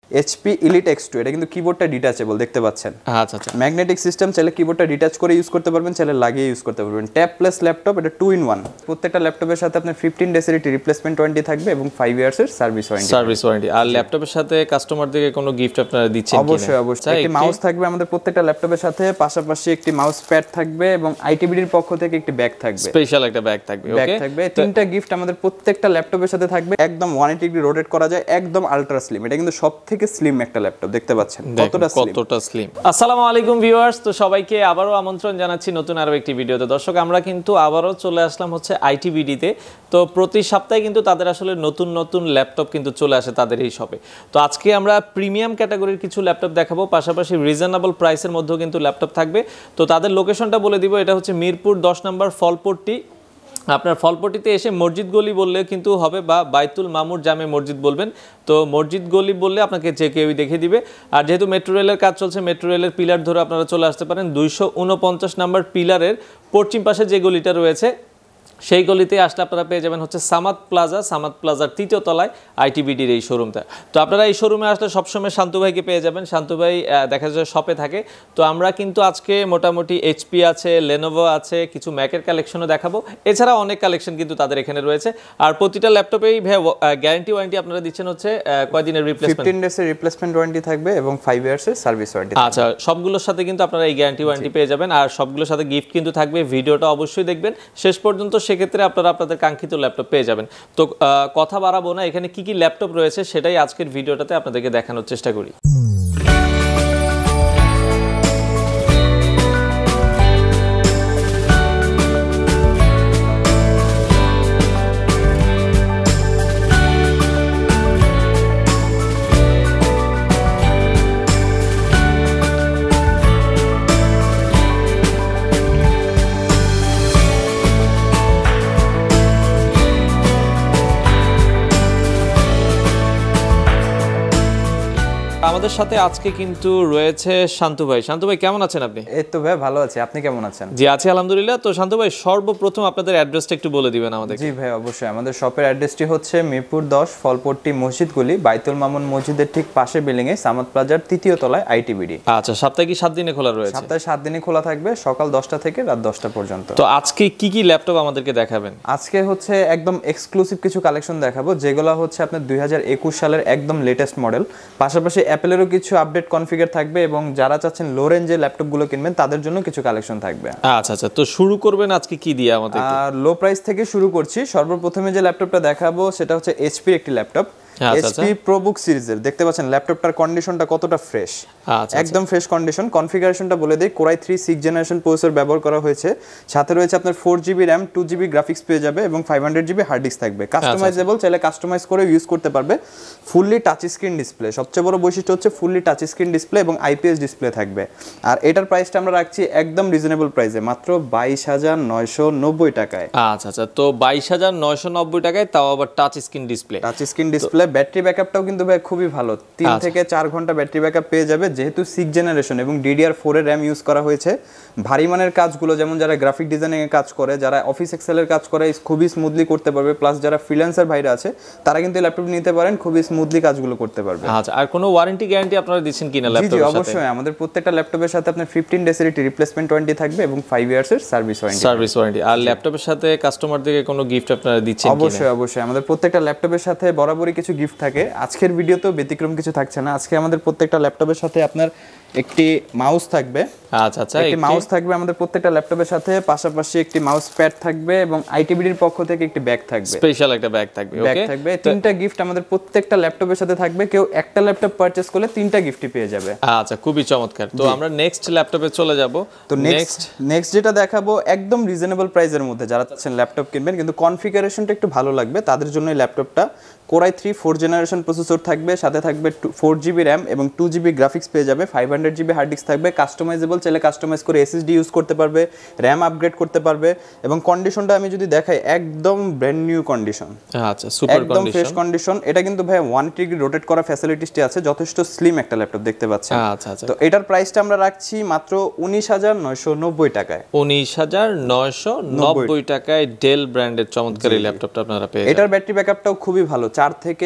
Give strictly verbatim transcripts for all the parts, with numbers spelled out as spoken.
HP Elite x two, এটা কিন্তু কিবোর্ডটা detachable দেখতে পাচ্ছেন। আচ্ছা আচ্ছা, ম্যাগনেটিক সিস্টেম, চাইলে কিবোর্ডটা ডিটাচ করে ইউজ করতে পারবেন, চাইলে লাগিয়ে ইউজ করতে পারবেন। ট্যাব প্লাস ল্যাপটপ, এটা টু ইন ওয়ান। প্রত্যেকটা ল্যাপটপের সাথে আপনার ফিফটিন ডেজের একটি রিপ্লেসমেন্ট ওয়ারেন্টি থাকবে এবং ফাইভ ইয়ার্স এর সার্ভিস ওয়ারেন্টি। Service warranty. আর ল্যাপটপের সাথে কাস্টমারদেরকে কোনো গিফট আপনারা দিচ্ছেন কিনা? অবশ্যই অবশ্যই, একটি মাউস থাকবে আমাদের প্রত্যেকটা ল্যাপটপের সাথে, পাশাপাশি একটি মাউস প্যাড থাকবে এবং আইটিবিডির পক্ষ থেকে একটি ব্যাগ থাকবে, স্পেশাল একটা ব্যাগ থাকবে। ব্যাগ থাকবে। তিনটা গিফট আমাদের প্রত্যেকটা ল্যাপটপের সাথে থাকবে। একদম ওয়ান এইটি ডিগ্রি রোটেট করা যায়, একদম আলট্রা স্লিম। এটা কিন্তু সবথেকে স্লিম একটা ল্যাপটপ, দেখতে পাচ্ছেন কতটা স্লিম। কতটা স্লিম। আসসালামু আলাইকুম ভিউয়ার্স, তো সবাইকে আবারো আমন্ত্রণ জানাচ্ছি নতুন আরো একটি ভিডিওতে। দর্শক, আমরা কিন্তু আবারো চলে আসলাম হচ্ছে আইটিবিডিতে। তো প্রতি সপ্তাহে কিন্তু তাদের আসলে নতুন নতুন ল্যাপটপ কিন্তু চলে আসে তাদের এই শপে। তো আজকে আমরা প্রিমিয়াম ক্যাটাগরির কিছু ল্যাপটপ দেখাবো, পাশাপাশি রিজনেবল প্রাইসের মধ্যেও কিন্তু ল্যাপটপ থাকবে। তো তাদের লোকেশনটা বলে দিব, এটা হচ্ছে মিরপুর দশ নম্বর ফলপট্টি। আপনার ফলপট্টিতে এসে মসজিদ গলি বললে কিন্তু হবে, বা বাইতুল মামুর জামে মসজিদ বলবেন। তো মসজিদ গলি বললে আপনাকে যে কেউই দেখে দিবে। আর যেহেতু মেট্রো রেলের কাজ চলছে, মেট্রো রেলের পিলার ধরে আপনারা চলে আসতে পারেন। দুইশো উনপঞ্চাশ নম্বর পিলারের পশ্চিম পাশে যে গলিটা রয়েছে, সেই গলিতে আসলে আপনারা পেয়ে যাবেন হচ্ছে সামাদ প্লাজা। সামাদ প্লাজার তৃতীয় তলায় আইটিবিডির এই শোরুমটা। তো আপনারা এই শোরুমে আসলে সবসময় শান্তু ভাইকে পেয়ে যাবেন। শান্তু ভাই দেখা যায় শপে থাকে। তো আমরা কিন্তু আজকে মোটামুটি এইচপি আছে, লেনোভো আছে, কিছু ম্যাকের কালেকশনও দেখাবো। এছাড়া অনেক কালেকশন কিন্তু তাদের এখানে রয়েছে। আর প্রতিটা ল্যাপটপেই গ্যারান্টি ওয়ারেন্টি আপনারা দিচ্ছেন হচ্ছে কয়দিনের রিপ্লেসমেন্ট? ফিফটিন ডেজের রিপ্লেসমেন্ট ওয়ারেন্টি থাকবে এবং ফাইভ ইয়ার্সের সার্ভিস ওয়ারেন্টি। আচ্ছা, সবগুলোর সাথে কিন্তু আপনারা এই গ্যারান্টি ওয়ারেন্টি পেয়ে যাবেন। আর সবগুলোর সাথে গিফট কিন্তু থাকবে। ভিডিওটা অবশ্যই দেখবেন শেষ পর্যন্ত, সেক্ষেত্রে আপনারা আপনাদের কাঙ্ক্ষিত ল্যাপটপ পেয়ে যাবেন। তো কথা বাড়াবো না, এখানে কি কি ল্যাপটপ রয়েছে সেটাই আজকের ভিডিওটাতে আপনাদেরকে দেখানোর চেষ্টা করি। আমাদের সাথে আজকে কিন্তু রয়েছে শান্তু ভাই। শান্তু ভাই, কেমন আছেন আপনি? এই তো ভাই ভালো আছি, আপনি কেমন আছেন? জি আছি আলহামদুলিল্লাহ। তো শান্তু ভাই, সর্বপ্রথম আপনাদের অ্যাড্রেসটা একটু বলে দিবেন আমাদের। জি ভাই অবশ্যই, আমাদের শপের অ্যাড্রেসটি হচ্ছে মিরপুর দশ ফলপট্টি মসজিদ গলি, বাইতুল মামুন মসজিদের ঠিক পাশে বিল্ডিং এ, সামাদ প্লাজার তৃতীয় তলায় আইটিবিডি। আচ্ছা, সপ্তাহে কি সাত দিনে খোলা রয়েছে? সপ্তাহে সাত দিনই খোলা থাকবে, সকাল দশটা থেকে রাত দশটা পর্যন্ত। তো আজকে কি কি ল্যাপটপ আমাদেরকে দেখাবেন? আজকে হচ্ছে একদম এক্সক্লুসিভ কিছু কালেকশন দেখাবো, যেগুলো হচ্ছে আপনার দুই হাজার একুশ সালের একদম লেটেস্ট মডেল। পাশাপাশি অ্যাপেলেরও কিছু আপডেট কনফিগার থাকবে এবং যারা চাচ্ছেন লো রেঞ্জে ল্যাপটপগুলো কিনবেন তাদের জন্য কিছু কালেকশন থাকবে। আচ্ছা আচ্ছা, তো শুরু করবেন আজকে কি দিয়ে আমাদের? লো প্রাইস থেকে শুরু করছি। সর্বপ্রথমে যে ল্যাপটপটা দেখাবো সেটা হচ্ছে এইচপির একটি ল্যাপটপ, এইচপি প্রোবুক সিরিজের। দেখতে পাচ্ছেন ল্যাপটপটার কন্ডিশনটা কতটা ফ্রেশ, একদম ফ্রেশ কন্ডিশন। কনফিগারেশনটা বলে দেই, core i three six generation processor ব্যবহার করা হয়েছে। সাথে রয়েছে আপনার four GB RAM, two GB graphics পেয়ে যাবে এবং five hundred GB hard disk থাকবে। কাস্টমাইজেবল, চাইলে কাস্টমাইজ করে ইউজ করতে পারবে। ফুললি টাচ স্ক্রিন ডিসপ্লে, সবচেয়ে বড় বৈশিষ্ট্য হচ্ছে ফুললি টাচ স্ক্রিন ডিসপ্লে এবং আইপিএস ডিসপ্লে থাকবে। আর এটার প্রাইসটা আমরা রাখছি একদম রিজনেবল প্রাইসে, মাত্র বাইশ হাজার নয়শো নব্বই টাকায়। আচ্ছা আচ্ছা, তো বাইশ হাজার নয়শো নব্বই টাকায়, তাও আবার touch screen display. Touch screen display, battery ব্যাকআপটাও কিন্তু ভাই খুবই ভালো, তিন থেকে চার ঘন্টা ব্যাটারি ব্যাকআপ পেয়ে যাবে। যেহেতু সিক্স জেনারেশন এবং ডিডিআর ফোর এর র্যাম ইউজ করা হয়েছে, ভারী মানের কাজগুলো যেমন যারা গ্রাফিক ডিজাইনিং এর কাজ করে, যারা অফিস এক্সেলের কাজ করে খুবই স্মুথলি করতে পারবে। প্লাস যারা ফ্রিল্যান্সার ভাইরা আছে তারা কিন্তু ল্যাপটপ নিতে পারেন, খুবই স্মুথলি কাজগুলো করতে পারবে। আচ্ছা, আর কোনো ওয়ারেন্টি গ্যারান্টি আপনারা দিচ্ছেন কিনা ল্যাপটপের সাথে? জি অবশ্যই, আমাদের প্রত্যেকটা ল্যাপটপের সাথে আপনার ফিফটিন ডেজের একটি রিপ্লেসমেন্ট ওয়ারেন্টি থাকবে এবং ফাইভ ইয়ার্স এর সার্ভিস ওয়ারেন্টি। Service warranty. আর ল্যাপটপের সাথে কাস্টমারদেরকে কোনো গিফট আপনারা দিচ্ছেন কিনা? অবশ্যই অবশ্যই, আমাদের প্রত্যেকটা ল্যাপটপের সাথে বরাবরই কিছু গিফট থাকে। আজকের ভিডিওতেও ব্যতিক্রম কিছু থাকছে না। আজকে আমাদের প্রত্যেকটা ল্যাপটপের সাথে আপনার একটি মাউস থাকবে। আচ্ছা আচ্ছা, একটি মাউস থাকবে আমাদের প্রত্যেকটা ল্যাপটপের সাথে, পাশাপাশি একটি মাউস প্যাড থাকবে এবং আইটিবিডির পক্ষ থেকে একটি ব্যাগ থাকবে, স্পেশাল একটা ব্যাগ থাকবে। ব্যাগ থাকবে। তিনটা গিফট আমাদের প্রত্যেকটা ল্যাপটপের সাথে থাকবে। কেউ একটা ল্যাপটপ পারচেজ করলে তিনটা গিফটই পেয়ে যাবে। আচ্ছা, খুবই চমৎকার। তো আমরা নেক্সট ল্যাপটপে চলে যাব। তো নেক্সট নেক্সট যেটা দেখাবো একদম রিজনেবল প্রাইসের মধ্যে, যারা চাচ্ছেন ল্যাপটপ কিনবেন কিন্তু কনফিগারেশনটা একটু ভালো লাগবে, তাদের জন্য এই ল্যাপটপটা। Core i three four generation processor থাকবে, সাথে থাকবে ফোর জিবি র্যাম এবং টু জিবি গ্রাফিক্স পেয়ে যাবে, five hundred GB hard disk থাকবে। কাস্টমাইজেবল, চাইলে কাস্টমাইজ করে এসএসডি ইউজ করতে পারবে, র্যাম আপগ্রেড করতে পারবে। এবং কন্ডিশনটা আমি যদি দেখাই, একদম ব্র্যান্ড নিউ কন্ডিশন। আচ্ছা, সুপার কন্ডিশন, একদম ফ্রেশ কন্ডিশন। এটা কিন্তু ভাই ওয়ান এইটি ডিগ্রি রোটেট করা ফ্যাসিলিটিসটি আছে, যথেষ্ট স্লিম একটা ল্যাপটপ দেখতে পাচ্ছেন। আচ্ছা আচ্ছা, তো এটার প্রাইসটা আমরা রাখছি মাত্র উনিশ হাজার নয়শো নব্বই টাকায়। উনিশ হাজার নয়শো নব্বই টাকায় ডেল ব্র্যান্ডের চমৎকার এই ল্যাপটপটা আপনারা পেয়ে যাবেন। এটার ব্যাটারি ব্যাকআপটাও খুবই ভালো, চার থেকে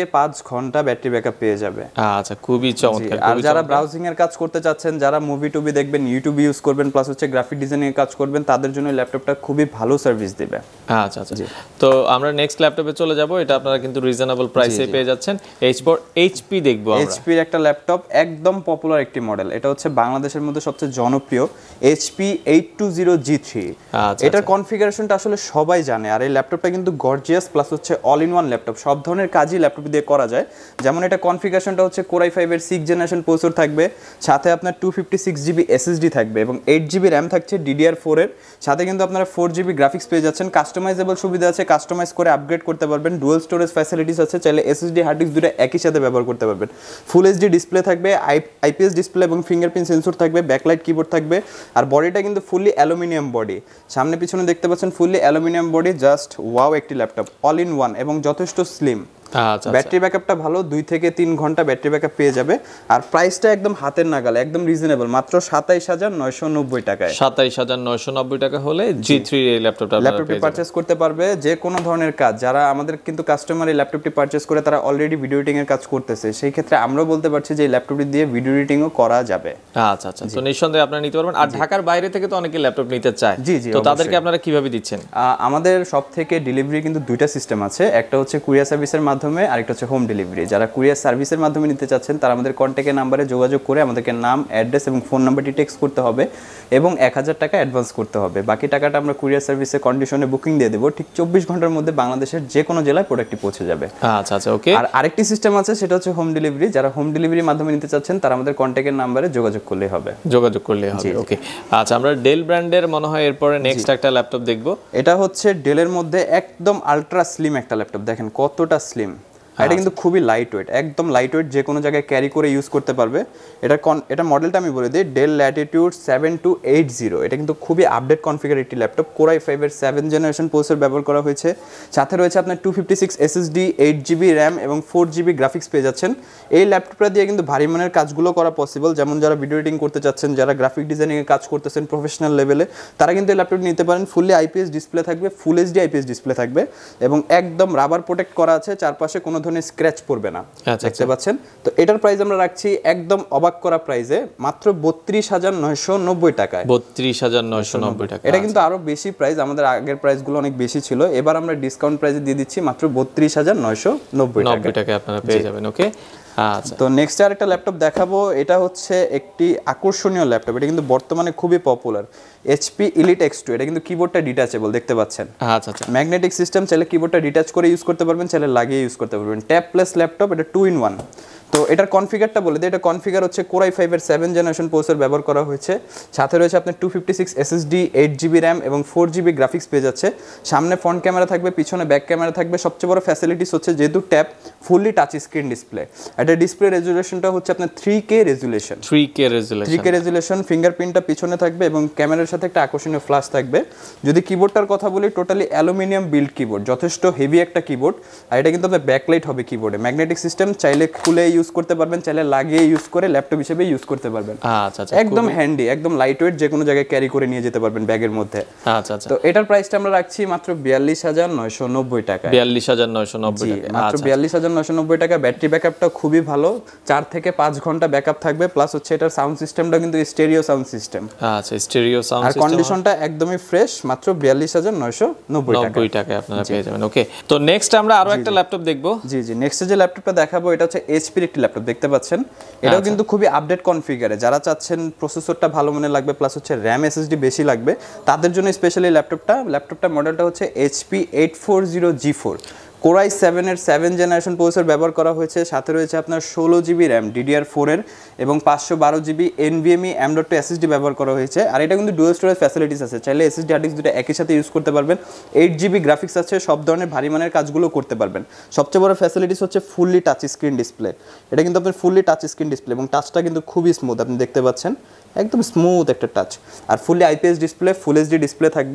থেকে পাঁচ ঘন্টা ব্যাটারি ব্যাকআপ পেয়ে যাবে। আচ্ছা, খুবই চমৎকার। আর যারা ব্রাউজিং এর কাজ করতে চাচ্ছেন, যারা মুভি টুবি দেখবেন, ইউটিউব ইউজ করবেন, প্লাস হচ্ছে গ্রাফিক ডিজাইনিং এর কাজ করবেন, তাদের জন্য ল্যাপটপটা খুবই ভালো সার্ভিস দিবে। আচ্ছা আচ্ছা, তো আমরা নেক্সট ল্যাপটপে চলে যাব। এটা আপনারা কিন্তু রিজনেবল প্রাইসে পেয়ে যাচ্ছেন। এইচপি দেখবো আমরা। এইচপি এর একটা ল্যাপটপ, একদম পপুলার একটি মডেল। এটা হচ্ছে বাংলাদেশের মধ্যে সবচেয়ে জনপ্রিয় HP eight two zero G three. এটার কনফিগারেশনটা আসলে সবাই জানে। আর এই ল্যাপটপটা কিন্তু গর্জিয়াস, প্লাস হচ্ছে অল ইন ওয়ান ল্যাপটপ। সব ধরনের কাজই ল্যাপটপ দিয়ে করা যায়। যেমন এটা কনফিগারেশনটা হচ্ছে কোর আই ফাইভ এর সিক্স জেনারেশন প্রসেসর থাকবে, সাথে আপনার two fifty six GB SSD থাকবে এবং এইট জিবি র্যাম থাকছে ডিডিআর ফোর এর। সাথে কিন্তু আপনারা ফোর জিবি গ্রাফিক্স পেয়ে যাচ্ছেন। কাস্টমাইজেবল সুবিধা আছে, কাস্টমাইজ করে আপগ্রেড করতে পারবেন। ডুয়াল স্টোরেজ ফ্যাসিলিটিস আছে, চাইলে এসএসডি হার্ড ডিস্ক দুটো একই সাথে ব্যবহার করতে পারবেন। ফুল এইচডি ডিসপ্লে থাকবে, আইপিএস ডিসপ্লে এবং ফিঙ্গারপ্রিন্ট সেন্সর থাকবে, ব্যাকলাইট কিবোর্ড থাকবে। আর বডিটা কিন্তু ফুললি অ্যালুমিনিয়াম বডি, সামনে পিছনে দেখতে পাচ্ছেন fully aluminium body. Just wow একটি ল্যাপটপ, অল ইন ওয়ান এবং যথেষ্ট স্লিম। ব্যাটারি ব্যাকআপটা ভালো, দুই থেকে তিন ঘন্টা ব্যাটারি ব্যাকআপ পেয়ে যাবে। আর প্রাইসটা একদম হাতের নাগালে, একদম রিজনেবল, মাত্র সাতাইশ হাজার নয়শো নব্বই টাকায়। সাতাইশ হাজার নয়শো নব্বই টাকা হলে জি থ্রি এই ল্যাপটপটা ল্যাপটপটি পারচেজ করতে পারবে। যে কোনো ধরনের কাজ, যারা আমাদের কিন্তু কাস্টমার এই ল্যাপটপটি পারচেজ করে তারা অলরেডি ভিডিও এডিটিং এর কাজ করতেছে, সেই ক্ষেত্রে আমরাও বলতে পারছি যে এই ল্যাপটপটি দিয়ে ভিডিও এডিটিংও করা যাবে। আচ্ছা আচ্ছা, তো নিঃসন্দেহে আপনারা নিতে পারবেন। আর ঢাকার বাইরে থেকে তো অনেকে ল্যাপটপ নিতে চায়, জি জি, তো তাদেরকে আপনারা কিভাবে দিচ্ছেন? আমাদের সব থেকে ডেলিভারি কিন্তু দুইটা সিস্টেম আছে। একটা হচ্ছে কুরিয়ার সার্ভিসের মাধ্যমে, আরেকটা হচ্ছে হোম ডেলিভারি। যারা কুরিয়ার সার্ভিসের মাধ্যমে নিতে চাচ্ছেন তারা আমাদের কন্ট্যাক্টের নাম্বারে যোগাযোগ করে আমাদেরকে নাম, অ্যাড্রেস এবং ফোন নাম্বারটি টেক্সট করতে হবে এবং এক হাজার টাকা অ্যাডভান্স করতে হবে। বাকি টাকাটা আমরা কুরিয়ার সার্ভিসের কন্ডিশনে বুকিং দিয়ে দেবো। ঠিক চব্বিশ ঘন্টার মধ্যে বাংলাদেশের যে কোনো জেলায় প্রোডাক্টটি পৌঁছে যাবে। আচ্ছা আচ্ছা, ওকে। আর আরেকটি সিস্টেম আছে, সেটা হচ্ছে হোম ডেলিভারি। যারা হোম ডেলিভারির মাধ্যমে নিতে চাচ্ছেন তারা আমাদের কন্ট্যাক্টের নাম্বারে যোগাযোগ করলেই হবে। যোগাযোগ করলেই হবে, ওকে। আচ্ছা, আমরা ডেল ব্র্যান্ডের মনে হয় এরপরে নেক্সট একটা ল্যাপটপ দেখবো। এটা হচ্ছে ডেলের মধ্যে একদম আলট্রা স্লিম একটা ল্যাপটপ। দেখেন কতটা স্লিম। এটা কিন্তু খুবই লাইট ওয়েট, একদম লাইট ওয়েট, যে কোনো জায়গায় ক্যারি করে ইউজ করতে পারবে। এটা এটা মডেলটা আমি বলে দিই, Dell Latitude seven two eight zero. এটা কিন্তু খুবই আপডেট কনফিগার একটি ল্যাপটপ। কোর আই ফাইভ এর সেভেন জেনারেশন প্রসেসর ব্যবহার করা হয়েছে। সাথে রয়েছে আপনার two fifty six SSD, eight GB RAM এবং ফোর জিবি গ্রাফিক্স পেয়ে যাচ্ছেন। এই ল্যাপটপটা দিয়ে কিন্তু ভারী মানের কাজগুলো করা পসিবল। যেমন যারা ভিডিও এডিটিং করতে চাচ্ছেন, যারা গ্রাফিক ডিজাইনিংয়ে কাজ করতেছেন প্রফেশনাল লেভেলে, তারা কিন্তু এই ল্যাপটপ নিতে পারেন। ফুললি আইপিএস ডিসপ্লে থাকবে, ফুল এইচডি আইপিএস ডিসপ্লে থাকবে এবং একদম রাবার প্রোটেক্ট করা আছে, চারপাশে কোনো ধরনের স্ক্র্যাচ পড়বে না, দেখতে পাচ্ছেন। তো এটার প্রাইস আমরা রাখছি একদম অবাক করা প্রাইসে, মাত্র বত্রিশ হাজার নয়শো নব্বই টাকায়। বত্রিশ হাজার নয়শো নব্বই টাকা। এটা কিন্তু আরো বেশি প্রাইস, আমাদের আগের প্রাইসগুলো অনেক বেশি ছিল। এবার আমরা ডিসকাউন্ট প্রাইসে দিয়ে দিচ্ছি মাত্র বত্রিশ হাজার নয়শো নব্বই টাকায় আপনারা পেয়ে যাবেন, ওকে। আচ্ছা, তো নেক্সট আর একটা ল্যাপটপ দেখাবো। এটা হচ্ছে একটি আকর্ষণীয় ল্যাপটপ। এটা কিন্তু বর্তমানে খুবই popular, HP Elite X two. এটা কিন্তু কিবোর্ডটা ডিটাচেবল, দেখতে পাচ্ছেন। আচ্ছা আচ্ছা, ম্যাগনেটিক সিস্টেম, চাইলে কিবোর্ডটা ডিটাচ করে ইউজ করতে পারবেন, চাইলে লাগিয়ে ইউজ করতে পারবেন। ট্যাব প্লাস ল্যাপটপ, এটা টু ইন ওয়ান। তো এটার কনফিগারটা বলে দিই। এটা কনফিগার হচ্ছে কোর আই ফাইভ এর সেভেন জেনারেশন প্রসেসর ব্যবহার করা হয়েছে। সাথে রয়েছে আপনার two fifty six SSD, eight GB RAM এবং ফোর জিবি গ্রাফিক্স পেয়ে যাচ্ছে। সামনে ফ্রন্ট ক্যামেরা থাকবে, পিছনে ব্যাক ক্যামেরা থাকবে। সবচেয়ে বড় ফ্যাসিলিটিস হচ্ছে যেহেতু tab, fully touch screen display. এটা ডিসপ্লে রেজুলেশনটা হচ্ছে আপনার three K resolution, three K resolution, three K resolution. ফিঙ্গারপ্রিন্টটা পিছনে থাকবে এবং ক্যামেরার সাথে একটা আকর্ষণীয় ফ্ল্যাশ থাকবে। যদি কিবোর্ডটার কথা বলি, টোটালি অ্যালুমিনিয়াম বিল্ড কিবোর্ড, যথেষ্ট হেভি একটা কিবোর্ড। আর এটা কিন্তু আপনার ব্যাকলাইট হবে কিবোর্ডে। ম্যাগনেটিক সিস্টেম, চাইলে খুলে ইউজ করতে পারবেন, চাইলে লাগিয়ে ইউজ করে ল্যাপটপ হিসেবে ইউজ করতে পারবেন। আচ্ছা আচ্ছা, একদম হ্যান্ডি, একদম লাইট ওয়েট, যে কোনো জায়গায় ক্যারি করে নিয়ে যেতে পারবেন ব্যাগের মধ্যে। আচ্ছা আচ্ছা, তো এটার প্রাইসটা আমরা রাখছি মাত্র বিয়াল্লিশ হাজার নয়শো নব্বই টাকা। বিয়াল্লিশ হাজার নয়শো নব্বই টাকা, মাত্র বিয়াল্লিশ হাজার নয়শো নব্বই টাকা। ব্যাটারি ব্যাকআপটা খুবই ভালো, চার থেকে পাঁচ ঘন্টা ব্যাকআপ থাকবে। প্লাস হচ্ছে এটার সাউন্ড সিস্টেমটা কিন্তু স্টেরিও সাউন্ড সিস্টেম। আচ্ছা, স্টেরিও সাউন্ড সিস্টেম। আর কন্ডিশনটা একদমই ফ্রেশ, মাত্র বিয়াল্লিশ হাজার নয়শো নব্বই টাকায় আপনারা পেয়ে যাবেন, ওকে। তো নেক্সট আমরা আরো একটা ল্যাপটপ দেখবো। জি জি, নেক্সট যে ল্যাপটপটা দেখাবো এটা হচ্ছে এইচপির একটি ল্যাপটপ, দেখতে পাচ্ছেন। এটাও কিন্তু খুবই আপডেট কনফিগারে। যারা চাচ্ছেন প্রসেসরটা ভালো মানের লাগবে, প্লাস হচ্ছে র্যাম এসএসডি বেশি লাগবে, তাদের জন্য স্পেশালি ল্যাপটপটা। ল্যাপটপটার মডেলটা হচ্ছে HP eight four zero G four. Core i seven এর সেভেন জেনারেশন প্রসেসর ব্যবহার করা হয়েছে। সাথে রয়েছে আপনার ষোলো জিবি র্যাম ডিডিআর ফোর এর এবং পাঁচশো বারো GB NVMe M dot two SSD ব্যবহার করা হয়েছে। আর এটা কিন্তু ডুয়াল স্টোরেজ ফ্যাসিলিটিস আছে, চাইলে এসএসডি হার্ড ডিস্ক দুটো একই সাথে ইউজ করতে পারবেন। এইট জিবি গ্রাফিক্স আছে, সব ধরনের ভারী মানের কাজগুলো করতে পারবেন। সবচেয়ে বড় ফ্যাসিলিটিস হচ্ছে ফুললি টাচ স্ক্রিন ডিসপ্লে। এটা কিন্তু আপনার ফুললি টাচ স্ক্রিন ডিসপ্লে এবং টাচটা কিন্তু খুবই স্মুথ, আপনি দেখতে পাচ্ছেন, একদম স্মুথ একটা টাচ। আর fully IPS display, full HD display থাকবে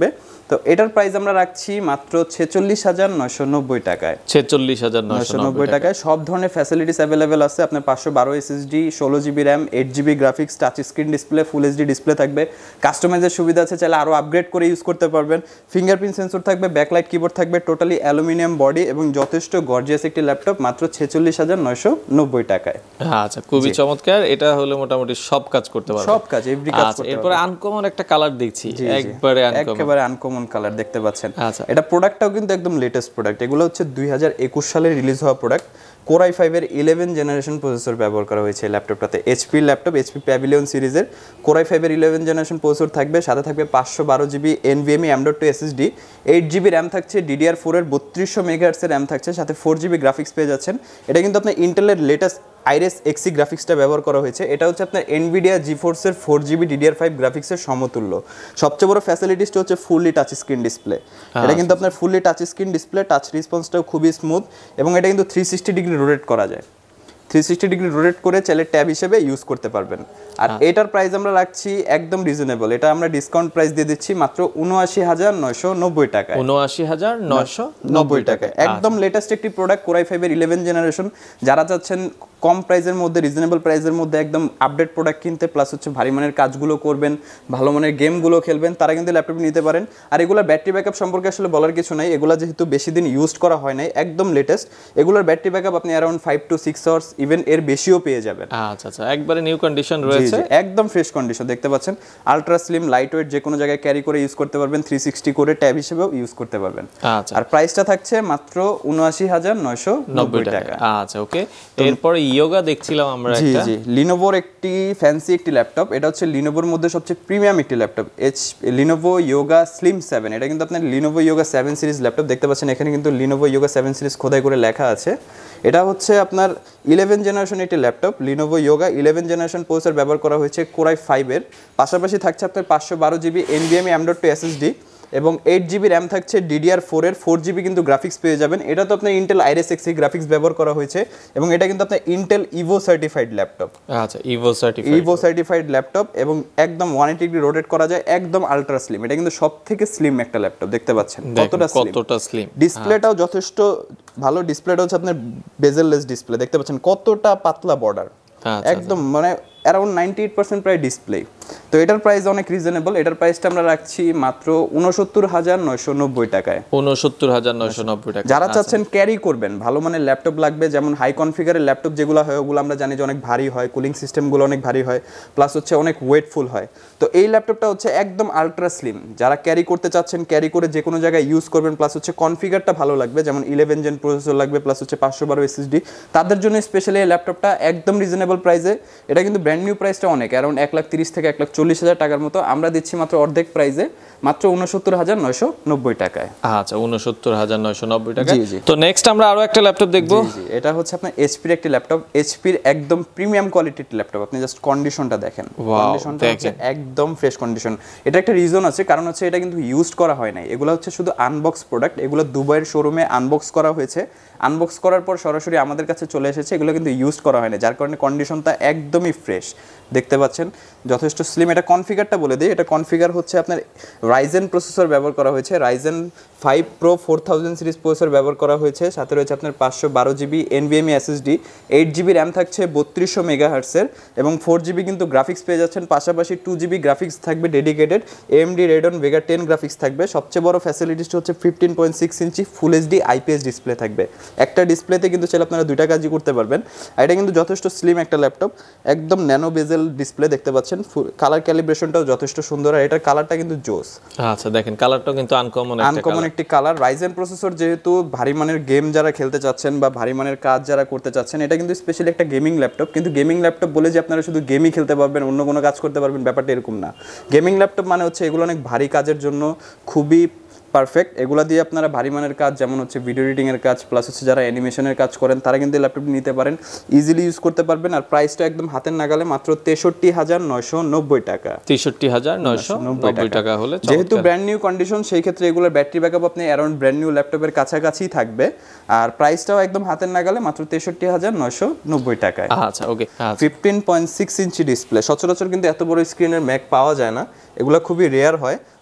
তো এটার প্রাইস আমরা রাখছি মাত্র ছেচল্লিশ হাজার নয়শো নব্বই টাকায়। ছেচল্লিশ হাজার নয়শো নব্বই টাকায় সব ধরনের ফ্যাসিলিটিস অ্যাভেলেবেল আছে। আপনার পাঁচশো বারো এসএসডি, ষোলো GB RAM, eight GB graphics, touch screen display, full HD display থাকবে। কাস্টমাইজের সুবিধা আছে, চাইলে আরও আপগ্রেড করে ইউজ করতে পারবেন। ফিঙ্গারপ্রিন্ট সেন্সর থাকবে, ব্যাকলাইট কিবোর্ড থাকবে, টোটালি অ্যালুমিনিয়াম বডি এবং যথেষ্ট গর্জিয়াস একটি ল্যাপটপ মাত্র ছেচল্লিশ হাজার নয়শো নব্বই টাকায়। আচ্ছা, খুবই চমৎকার। এটা হলে মোটামুটি সব কাজ করতে পারবে, সব কাজ এভরি কাজ করতে পারবে। এরপরে আনকমন একটা কালার দেখছি, একবারে আনকমন, একেবারে আনকমন কালার দেখতে পাচ্ছেন। এটা প্রোডাক্টটাও কিন্তু একদম লেটেস্ট প্রোডাক্ট। এগুলো হচ্ছে দুই হাজার একুশ সালে রিলিজ হওয়া প্রোডাক্ট। কোর আই ফাইভ এর ইলেভেন জেনারেশন প্রসেসর ব্যবহার করা হয়েছে ল্যাপটপটাতে। এইচপি ল্যাপটপ, এইচপি প্যাভিলিয়ন সিরিজের কোর আই ফাইভ এর ইলেভেন জেনারেশন প্রসেসর থাকবে, সাথে থাকবে পাঁচশো বারো GB NVMe M dot two SSD, eight GB RAM থাকছে, ডিডিআর ফোর এর বত্রিশশো মেগাহার্টসের র্যাম থাকছে, সাথে ফোর জিবি গ্রাফিক্স পেয়ে যাচ্ছেন। এটা কিন্তু আপনার ইন্টেলের লেটেস্ট আইরেস এক্সি গ্রাফিক্সটা ব্যবহার করা হয়েছে। এটা হচ্ছে আপনার এনভিডিয়া জিফোর্সের ফোর জিবি ডিডিআর ফাইভ গ্রাফিক্সের সমতুল্য। সবচেয়ে বড় ফ্যাসিলিটিসটা হচ্ছে ফুললি টাচ স্ক্রিন ডিসপ্লে। এটা কিন্তু আপনার fully touch screen display, touch রেসপন্সটাও খুবই স্মুথ এবং এটা কিন্তু থ্রি সিক্সটি ডিগ্রি রোটেট করা যায়। থ্রি সিক্সটি ডিগ্রি রোটেট করে চাইলে ট্যাব হিসেবে ইউজ করতে পারবেন। আর এটার প্রাইস আমরা রাখছি একদম রিজনেবল। এটা আমরা ডিসকাউন্ট প্রাইস দিয়ে দিচ্ছি মাত্র উনআশি হাজার নয়শো নব্বই টাকায়। উনআশি হাজার নয়শো নব্বই টাকায় একদম লেটেস্ট একটি প্রোডাক্ট, কোর আই ফাইভ এর ইলেভেন জেনারেশন। যারা চাচ্ছেন কম প্রাইসের মধ্যে, রিজনেবল প্রাইসের মধ্যে একদম আপডেট প্রোডাক্ট কিনতে, প্লাস হচ্ছে ভারী মানের কাজগুলো করবেন, ভালো মানের গেমগুলো খেলবেন, তারা কিন্তু ল্যাপটপ নিতে পারেন। আর এগুলোর ব্যাটারি ব্যাকআপ সম্পর্কে আসলে বলার কিছু নাই। এগুলো যেহেতু বেশি দিন ইউজ করা হয় নাই, একদম লেটেস্ট। এগুলোর ব্যাটারি ব্যাকআপ আপনি around five to six hours even এর বেশিও পেয়ে যাবেন। আচ্ছা আচ্ছা, একবারে নিউ কন্ডিশন রয়েছে, একদম ফ্রেশ কন্ডিশন দেখতে পাচ্ছেন। আলট্রা স্লিম, লাইট ওয়েট, যে কোনো জায়গায় ক্যারি করে ইউজ করতে পারবেন, থ্রি সিক্সটি করে ট্যাব হিসেবেও ইউজ করতে পারবেন। আচ্ছা, আর প্রাইসটা থাকছে মাত্র উনআশি হাজার নয়শো নব্বই টাকা। আচ্ছা, ওকে। এরপরে ইয়োগা দেখছিলাম আমরা একটা, জি জি লিনোভোর একটি ফ্যান্সি একটি ল্যাপটপ। এটা হচ্ছে লিনোভোর মধ্যে সবচেয়ে প্রিমিয়াম একটি laptop, H Lenovo Yoga slim seven. এটা কিন্তু আপনার Lenovo Yoga seven series laptop দেখতে পাচ্ছেন। এখানে কিন্তু লিনোভো ইয়োগা সেভেন সিরিজ খোদাই করে লেখা আছে। এটা হচ্ছে আপনার ইলেভেন জেনারেশন একটি laptop, Lenovo Yoga eleven generation processor ব্যবহার করা হয়েছে কোর আই ফাইভ এর। পাশাপাশি থাকছে আপনার পাঁচশো বারো GB NVMe M dot two SSD এবং এইট জিবি র্যাম থাকছে, ডিডিআর ফোর এর ফোর জিবি কিন্তু গ্রাফিক্স পেয়ে যাবেন। এটা তো আপনার ইন্টেল আইরেস এক্সি গ্রাফিক্স ব্যবহার করা হয়েছে এবং এটা কিন্তু আপনার ইন্টেল ইভো সার্টিফাইড ল্যাপটপ। আচ্ছা, Evo certified, Evo certified laptop এবং একদম ওয়ান এইটি ডিগ্রি রোটেট করা যায়, একদম আলট্রা স্লিম। এটা কিন্তু সব থেকে স্লিম একটা ল্যাপটপ দেখতে পাচ্ছেন, কতটা কতটা স্লিম। ডিসপ্লেটাও যথেষ্ট ভালো, ডিসপ্লেটা হচ্ছে আপনার বেজেললেস ডিসপ্লে দেখতে পাচ্ছেন, কতটা পাতলা বর্ডার, একদম মানে অ্যারাউন্ড নাইনটি এইট পার্সেন্ট প্রায় ডিসপ্লে। তো এটার প্রাইস অনেক রিজনেবল। এটার প্রাইসটা আমরা রাখছি মাত্র উনসত্তর হাজার নয়শো নব্বই টাকায়। উনসত্তর হাজার নয়শো নব্বই টাকা। যারা চাচ্ছেন ক্যারি করবেন, ভালো মানের ল্যাপটপ লাগবে, যেমন হাই কনফিগারের ল্যাপটপ যেগুলো হয় ওগুলো আমরা জানি যে অনেক ভারী হয়, কুলিং সিস্টেমগুলো অনেক ভারী হয়, প্লাস হচ্ছে অনেক ওয়েটফুল হয়। তো এই ল্যাপটপটা হচ্ছে একদম আলট্রা স্লিম। যারা ক্যারি করতে চাচ্ছেন, ক্যারি করে যে কোনো জায়গায় ইউজ করবেন, প্লাস হচ্ছে কনফিগারটা ভালো লাগবে, যেমন ইলেভেন জেন প্রসেসর লাগবে, প্লাস হচ্ছে পাঁচশো বারো এসএসডি, তাদের জন্য স্পেশালি এই ল্যাপটপটা একদম রিজনেবল প্রাইসে। এটা কিন্তু ব্র্যান্ড নিউ প্রাইসটা অনেক, অ্যারাউন্ড এক লাখ তিরিশ থেকে এক লাখ চল্লিশ হাজার টাকার মতো। আমরা দিচ্ছি মাত্র অর্ধেক প্রাইসে, মাত্র উনসত্তর হাজার নয়শো নব্বই টাকায়। আচ্ছা, উনসত্তর হাজার নয়শো নব্বই টাকা। তো নেক্সট আমরা আরো একটা ল্যাপটপ দেখবো। এটা হচ্ছে আপনার এইচপির একটি ল্যাপটপ, এইচপির একদম প্রিমিয়াম কোয়ালিটির ল্যাপটপ। আপনি জাস্ট কন্ডিশনটা দেখেন, কন্ডিশনটা হচ্ছে একদম ফ্রেশ কন্ডিশন। এটা একটা রিজন আছে, কারণ হচ্ছে এটা কিন্তু ইউজ করা হয় নাই। এগুলো হচ্ছে শুধু আনবক্স প্রোডাক্ট। এগুলো দুবাইয়ের শোরুমে আনবক্স করা হয়েছে, আনবক্স করার পর সরাসরি আমাদের কাছে চলে এসেছে। এগুলো কিন্তু ইউজ করা হয় না, যার কারণে কন্ডিশনটা একদমই ফ্রেশ দেখতে পাচ্ছেন, যথেষ্ট স্লিম। এটা কনফিগারটা বলে দিই, এটা কনফিগার হচ্ছে আপনার রাইজেন প্রসেসর ব্যবহার করা হয়েছে, Ryzen five pro four thousand series processor ব্যবহার করা হয়েছে। সাথে রয়েছে আপনার পাঁচশো বারো GB NVMe SSD, eight GB RAM থাকছে বত্রিশশো মেগাহার্টসের এবং ফোর জিবি কিন্তু গ্রাফিক্স পেয়ে যাচ্ছেন। পাশাপাশি টু জিবি গ্রাফিক্স থাকবে dedicated, AMD Radeon Vega ten graphics থাকবে। সবচেয়ে বড় ফ্যাসিলিটিসটা হচ্ছে fifteen point six inch full HD IPS display থাকবে। একটা ডিসপ্লেতে কিন্তু চাইলে আপনারা দুইটা কাজই করতে পারবেন। আর এটা কিন্তু যথেষ্ট স্লিম একটা ল্যাপটপ, একদম ন্যানো বেজেল ডিসপ্লে দেখতে পাচ্ছেন। কালার ক্যালিব্রেশনটাও যথেষ্ট সুন্দর, আর এটার কালারটা কিন্তু জোস। আচ্ছা, দেখেন কালারটাও কিন্তু আনকমন একটা আনকমন একটি কালার। রাইজেন প্রসেসর যেহেতু ভারী মানের গেম যারা খেলতে চাচ্ছেন বা ভারী মানের কাজ যারা করতে চাচ্ছেন, এটা কিন্তু স্পেশালি একটা গেমিং ল্যাপটপ। কিন্তু গেমিং ল্যাপটপ বলে যে আপনারা শুধু গেমই খেলতে পারবেন, অন্য কোনো কাজ করতে পারবেন, ব্যাপারটা এরকম না। গেমিং ল্যাপটপ মানে হচ্ছে এগুলো অনেক ভারী কাজের জন্য খুবই পারফেক্ট। এগুলো দিয়ে আপনারা ভারী মানের কাজ, যেমন হচ্ছে ভিডিও এডিটিং এর কাজ, প্লাস হচ্ছে যারা অ্যানিমেশনের কাজ করেন, তারা কিন্তু ল্যাপটপটি নিতে পারেন, ইজিলি ইউজ করতে পারবেন। আর প্রাইসটা একদম হাতের নাগালে, মাত্র তেষট্টি হাজার নয়শো নব্বই টাকা। তেষট্টি হাজার নয়শো নব্বই টাকা হলে, যেহেতু ব্র্যান্ড নিউ কন্ডিশন, সেই ক্ষেত্রে এগুলোর ব্যাটারি ব্যাকআপ আপনি অ্যারাউন্ড ব্র্যান্ড নিউ ল্যাপটপের কাছাকাছি থাকবে। আর প্রাইসটাও একদম হাতের নাগালে, মাত্র তেষট্টি হাজার নয়শো নব্বই টাকায়। আচ্ছা, okay. Fifteen point six inch display, সচরাচর কিন্তু এত বড় স্ক্রিনের ম্যাক পাওয়া যায় না, এগুলো খুবই রেয়ার হয়।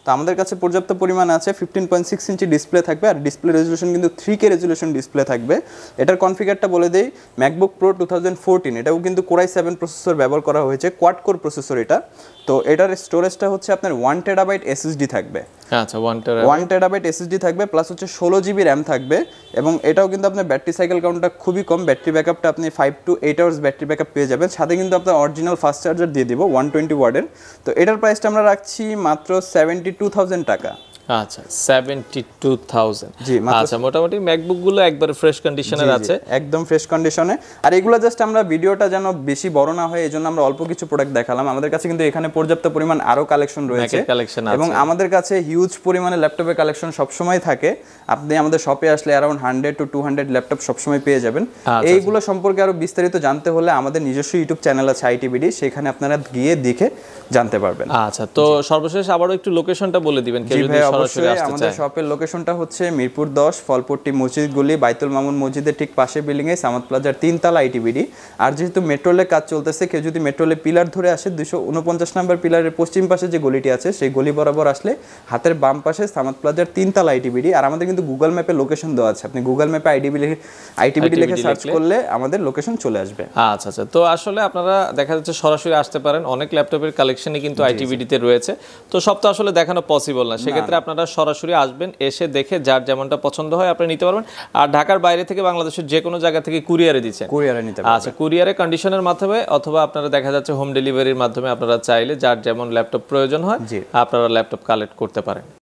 তো আমাদের কাছে পর্যাপ্ত পরিমাণ আছে। Fifteen point six inch display থাকবে, আর ডিসপ্লে রেজলিউশন কিন্তু থ্রি কে রেজলিউশন ডিসপ্লে থাকবে। এটার কনফিগারটা বলে দেই, MacBook Pro two thousand fourteen, এটাও কিন্তু কোরাই সেভেন প্রসেসর ব্যবহার করা হয়েছে, কোয়াড কোর প্রসেসর এটা। তো এটার স্টোরেজটা হচ্ছে আপনার ওয়ান টেরাবাইট এসএসডি থাকবে। আচ্ছা, one terabyte one terabyte SSD থাকবে, প্লাস হচ্ছে ষোলো জিবি র্যাম থাকবে। এবং এটাও কিন্তু আপনার ব্যাটারি সাইকেল কাউন্টটা খুবই কম, ব্যাটারি ব্যাকআপটা আপনি five to eight hours battery backup পেয়ে যাবেন। সাথে কিন্তু আপনার অরিজিনাল ফাস্ট চার্জার দিয়ে দিব ওয়ান টোয়েন্টি ওয়ার্ডের। তো এটার প্রাইসটা আমরা রাখছি মাত্র সেভেন্টি টু থাউজেন্ড টাকা। আচ্ছা, সেভেন্টি টু থাউজেন্ড। জি, আচ্ছা, মোটামুটি ম্যাকবুক গুলো একবারে ফ্রেশ কন্ডিশনের আছে, একদম ফ্রেশ কন্ডিশনে। আর এগুলো জাস্ট আমরা ভিডিওটা যেন বেশি বড় না হয় এজন্য আমরা অল্প কিছু প্রোডাক্ট দেখালাম। আমাদের কাছে কিন্তু এখানে পর্যাপ্ত পরিমাণ আরো কালেকশন রয়েছে, এবং আমাদের কাছে হিউজ পরিমাণে ল্যাপটপের কালেকশন সবসময় থাকে। আপনি আমাদের শপে আসলে around hundred to two hundred laptop সবসময় পেয়ে যাবেন। এইগুলো সম্পর্কে আরো বিস্তারিত জানতে হলে আমাদের নিজস্ব ইউটিউব চ্যানেল আছে আইটিবিডি, সেখানে আপনারা গিয়ে দেখে জানতে পারবেন। আচ্ছা, তো সর্বশেষ আবারও একটু লোকেশনটা বলে দিবেন কেউ যদি সরাসরি আসতে চায়। আমাদের শপের লোকেশনটা হচ্ছে মিরপুর দশ, ফলপট্টি মসজিদ গলি, বাইতুল মামুন মসজিদের ঠিক পাশে বিল্ডিং এ, সামাদ প্লাজার তিনতলা আইটিবিডি। আর যেহেতু মেট্রোলে কাজ চলতেছে, কেউ যদি মেট্রোলে পিলার ধরে আসে, দুইশো উনপঞ্চাশ নাম্বার পিলারের পশ্চিম পাশে যে গলিটি আছে সেই গলি বরাবর আসলে হাতের বাম পাশে সামাদ প্লাজার তিনতলা আইটিবিডি। আর আমাদের কিন্তু গুগল ম্যাপে লোকেশন দেওয়া আছে, আপনি গুগল ম্যাপে আইটিবিডি আইটিবিডি লিখে সার্চ করলে আমাদের লোকেশন চলে আসবে। আচ্ছা আচ্ছা, তো আসলে আপনারা দেখা যাচ্ছে সরাসরি আসতে পারেন, অনেক ল্যাপটপের কালেকশনই কিন্তু আইটিবিডিতে রয়েছে। তো সব তো আসলে দেখানো পসিবল না, সেক্ষেত্রে আপনারা সরাসরি আসবেন, এসে দেখে যার যেমনটা পছন্দ হয় আপনি নিতে পারবেন। আর ঢাকার বাইরে থেকে বাংলাদেশের যে কোনো জায়গা থেকে কুরিয়ারে দিচ্ছেন, কুরিয়ারে নিতে পারবেন। আচ্ছা, কুরিয়ারে কন্ডিশনের মাধ্যমে অথবা আপনারা দেখা যাচ্ছে হোম ডেলিভারির মাধ্যমে আপনারা চাইলে যার যেমন ল্যাপটপ প্রয়োজন হয় আপনারা ল্যাপটপ কালেক্ট করতে পারেন।